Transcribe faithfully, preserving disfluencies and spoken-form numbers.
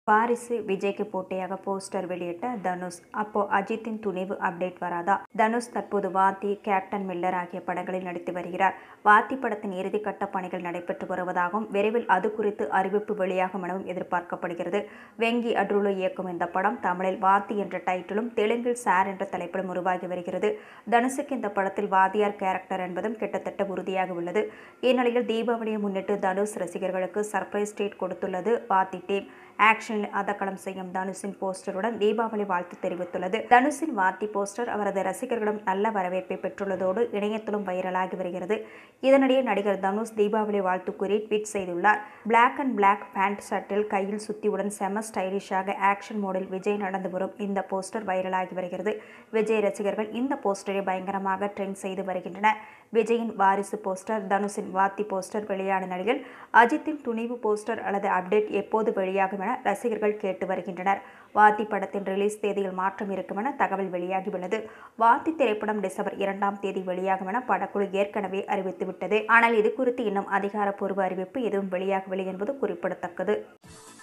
வாரிசு விஜய்க்கு போட்டியாக போஸ்டர் வெளியிட்ட தனுஷ். அப்போ அஜித்தின் துணிவு அப்டேட் வராதா? தனுஷ் தற்போது வாத்தி, கேப்டன் மில்லர் ஆகிய படங்களில் நடித்து வருகிறார். வாத்தி படத்தின் இறுதிக்கட்ட பணிகள் நடைபெற்று வருவதாகவும் விரைவில் அது குறித்து அறிவிப்பு வெளியாகும் எனவும் எதிர்பார்க்கப்படுகிறது. வெங்கி அட்ருலு இயக்கும் இந்த படம் தமிழில் வாத்தி என்ற டைட்டிலும் தெலுங்கில் சார் என்ற தலைப்பிலும் உருவாகி வருகிறது. தனுஷுக்கு இந்த படத்தில் வாத்தியார் கேரக்டர் என்பதும் கிட்டத்தட்ட உறுதியாக உள்ளது. இந்நிலையில் தீபாவளியை முன்னிட்டு தனுஷ் ரசிகர்களுக்கு சர்ப்ரைஸ் ட்ரீட் கொடுத்துள்ளது வாத்தி டீம். ஆக்ஷனில் அதகளம் செய்யும் தனுஷின் போஸ்டருடன் தீபாவளி வாழ்த்து தெரிவித்துள்ளது. தனுஷின் வாத்தி போஸ்டர் அவரது ரசிகர்களிடம் நல்ல வரவேற்பை பெற்றுள்ளதோடு இணையத்திலும் வைரலாகி வருகிறது. இதனிடையே நடிகர் தனுஷ் தீபாவளி வாழ்த்து கூறி ட்வீட் செய்துள்ளார். பிளாக் அண்ட் பிளாக் பேண்ட் ஷர்ட்டில் கையில் சுத்தியுடன் செம ஸ்டைலிஷாக ஆக்ஷன் மோடில் விஜய் நடந்து வரும் இந்த போஸ்டர் வைரலாகி வருகிறது. விஜய் ரசிகர்கள் இந்த போஸ்டரை பயங்கரமாக ட்ரெண்ட் செய்து வருகின்றனர். விஜயின் வாரிசு போஸ்டர், தனுஷின் வாத்தி போஸ்டர் வெளியான நிலையில் அஜித்தின் துணிவு போஸ்டர் அல்லது அப்டேட் எப்போது வெளியாகும் என ரசிகர்கள் கேட்டு வருகின்றனர். வாத்தி படத்தின் ரிலீஸ் தேதியில் மாற்றம் இருக்கும் என தகவல் வெளியாகியுள்ளது. வாத்தி திரைப்படம் டிசம்பர் இரண்டாம் தேதி வெளியாகும் என படக்குழு ஏற்கனவே அறிவித்துவிட்டது. ஆனால் இது குறித்து இன்னும் அதிகாரப்பூர்வ அறிவிப்பு எதுவும் வெளியாகவில்லை என்பது குறிப்பிடத்தக்கது.